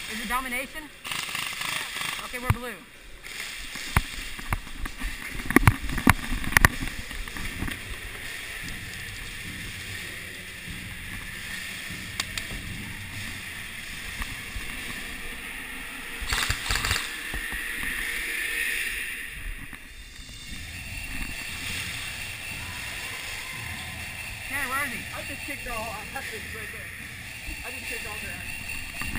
Is it domination? Okay, we're blue. Tanner, where is he? I just kicked all. I have this right there. I just kicked all their ass.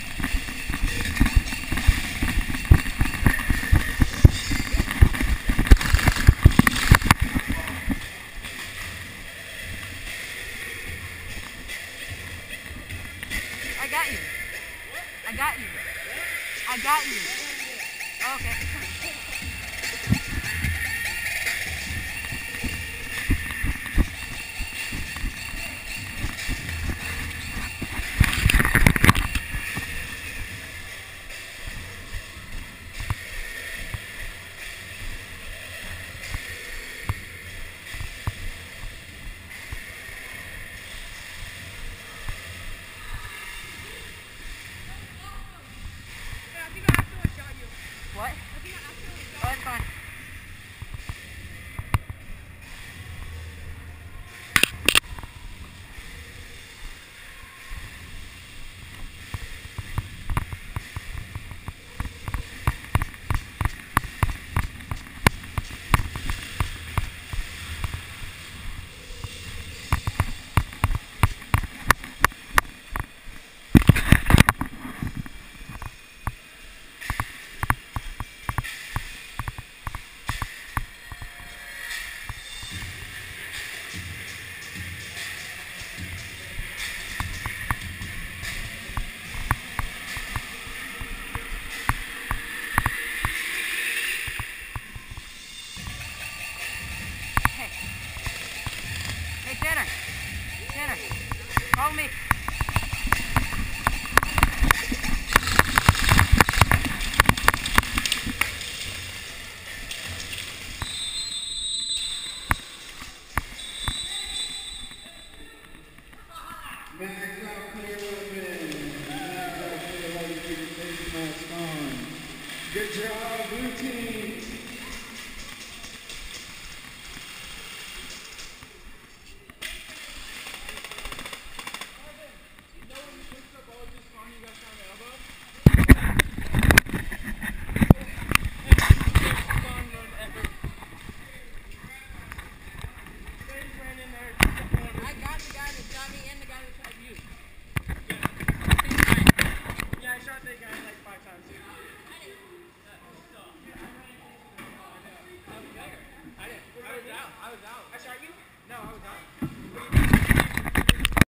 I got you. I got you. I got you. Okay. What? Oh, that's fine. Hey, Tanner. Tanner, follow me. Good job.